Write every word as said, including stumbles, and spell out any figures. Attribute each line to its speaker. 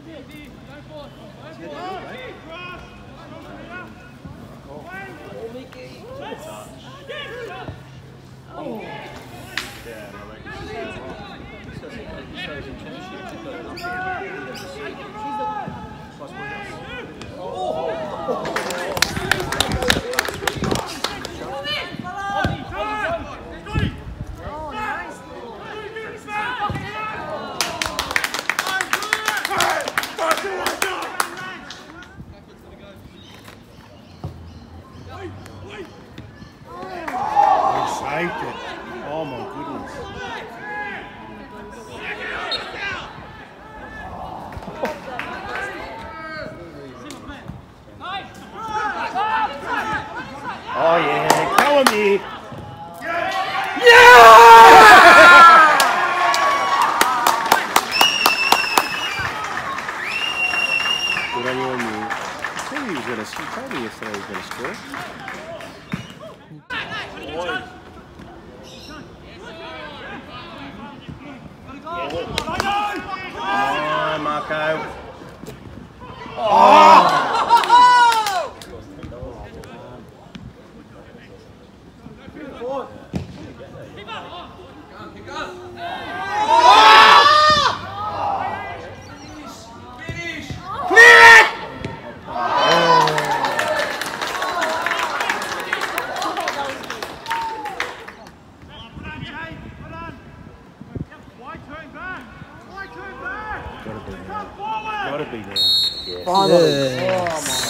Speaker 1: Oh my goodness. Oh yeah, tell me. Yeah! Good on you and me. I told you he was gonna score. You told me yesterday he was gonna score. Come on, Marco. Oh! Gotta be there. Yes.
Speaker 2: Finally. Oh,